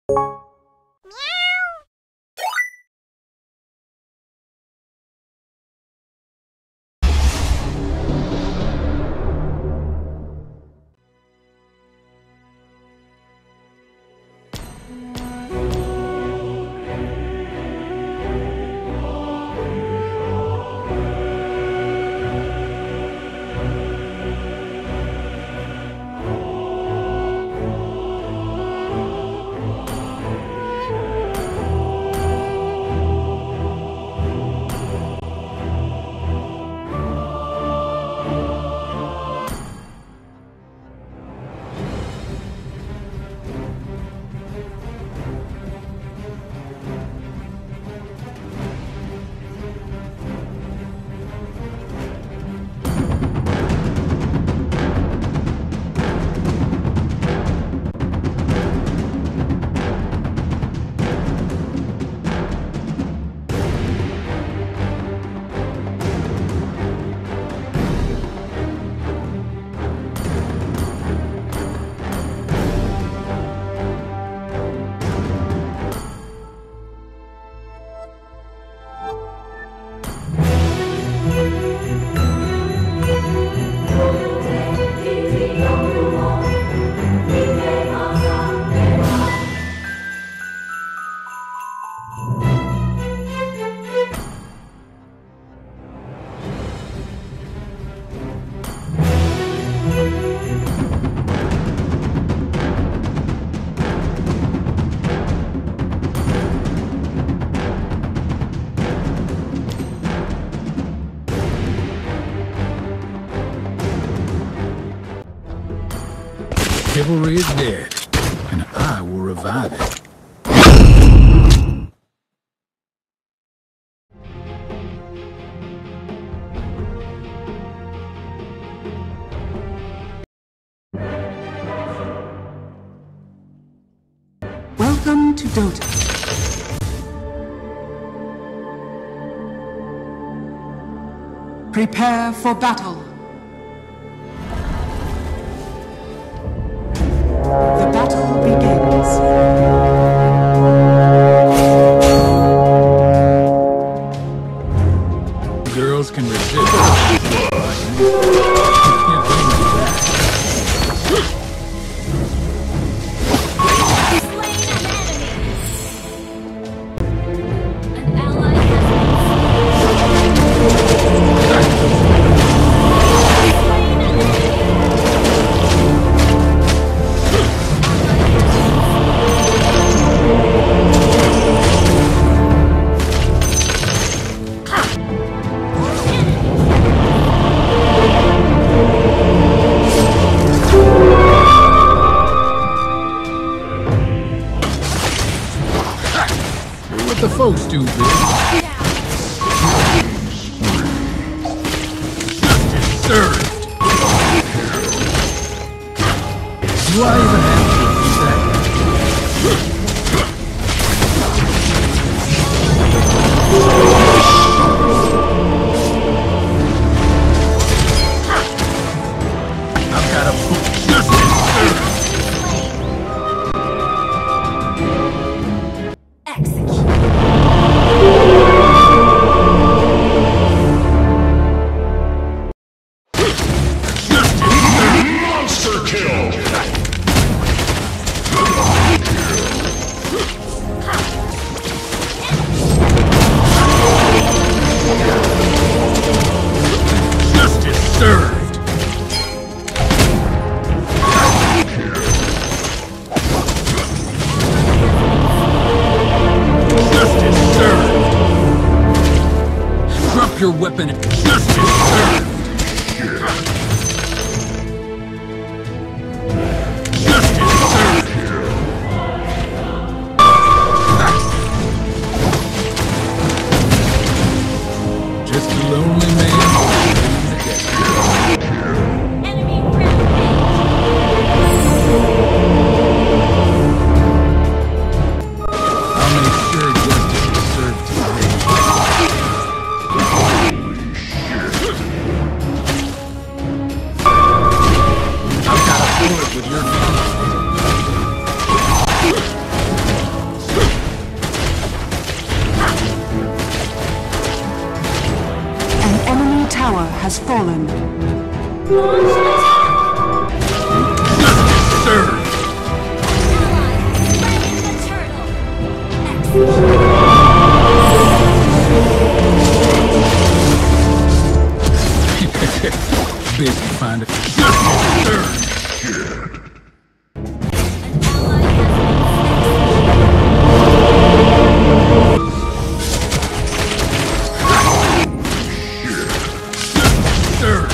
Chivalry is dead, and I will revive it. Welcome to Dota. Prepare for battle. The battle begins. Girls can resist. You can't blame me for that. What the folks do, bitch? Justice served. Do I even have to repeat that? I've got a justice served. Your weapon. Justice served. Justice served. Just a lonely man. Enemy rampage. I'll make sure justice is served today. With your has fallen. Launch attack! Serve! Ally, ready the turtle! Excellent! Busy finding. Serve! Serve!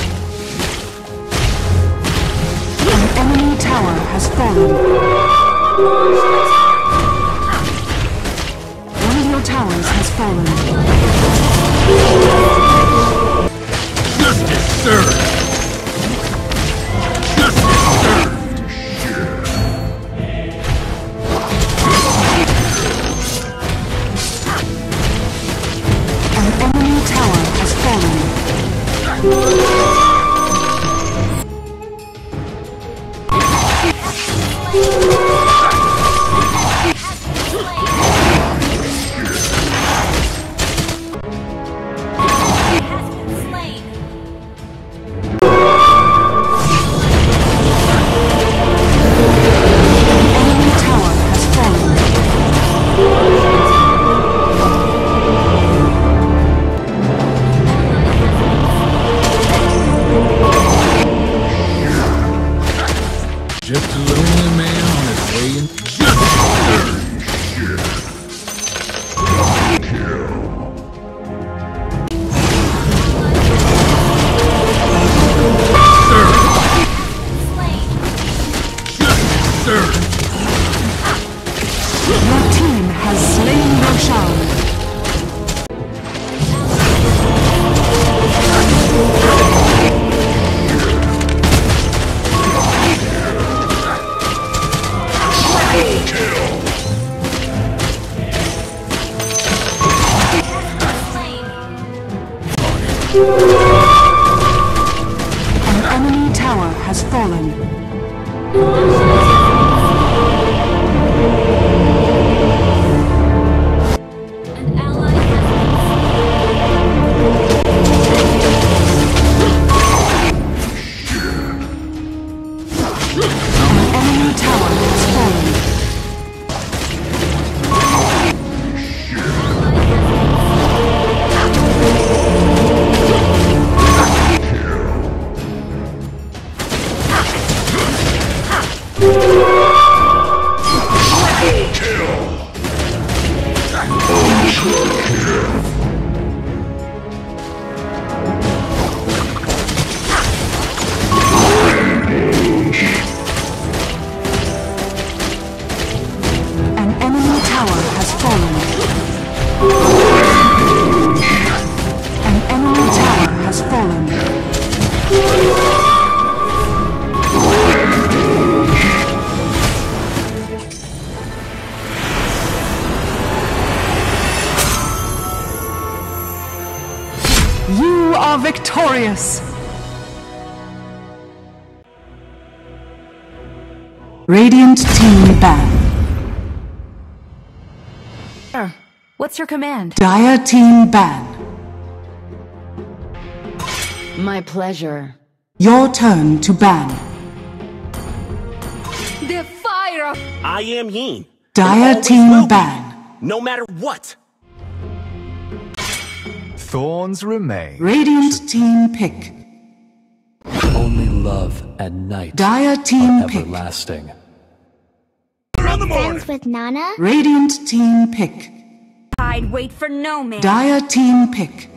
An enemy tower has fallen. Launch attack! One of your towers has fallen. Justice served! Justice served! An enemy tower has fallen. Enemy tower has fallen. Just a lonely man on his way in. Justice served! Your team has slain Roshan. An enemy tower has fallen. An ally has An enemy tower has fallen. An enemy tower has fallen. An enemy tower has fallen. You are victorious! Radiant team ban. What's your command? Dire team ban. My pleasure. Your turn to ban. The fire! I am Yin. Dire And always team will be, ban. no matter what. Thorns remain. Radiant team pick. Only love and night Dire team are pick. everlasting. Friends with Nana? Radiant team pick. I'd wait for no man. Dire team pick.